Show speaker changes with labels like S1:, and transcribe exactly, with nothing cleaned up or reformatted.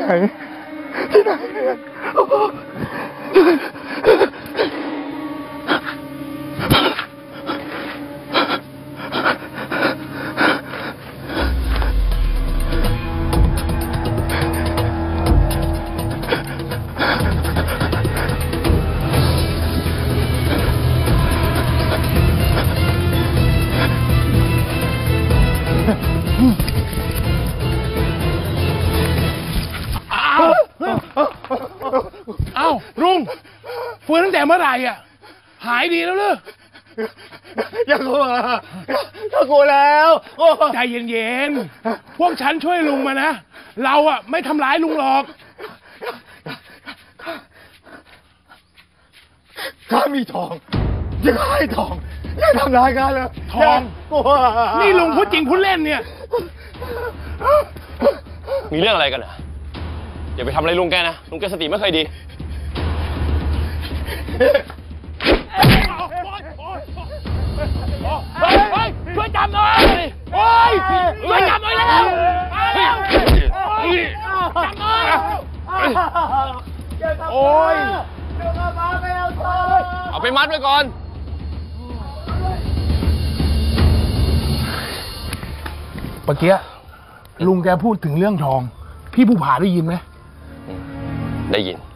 S1: ที่ไหน
S2: เอ้าลุงฟื้นตั้งแต่เมื่อไหร่อ่ะหายดีแล้วหรือ
S1: อย่ากลัวอย่ากลัวแล้ว
S2: ใจเย็นๆพวกฉันช่วยลุงมานะเราอ่ะไม่ทำร้ายลุงหรอก
S1: ข้ามีทองอย่าให้ทองอย่าทำร้ายข้าเลย
S2: ทองนี่ลุงพูดจริงพูดเล่นเนี่ย
S3: มีเรื่องอะไรกันอ่ะอย่าไปทำอะไรลุงแกนะลุงแกสติไม่เคยดี
S2: ช่วยจับหน่อยโอ้ยช่วยจับหน่อยแล้วจับหน่อยโอ้ย
S3: เอาไปมัดไว้ก่อน
S2: เมื่อกี้ลุงแกพูดถึงเรื่องทองพี่ภูผาได้ยินไหม
S3: ได้ยิน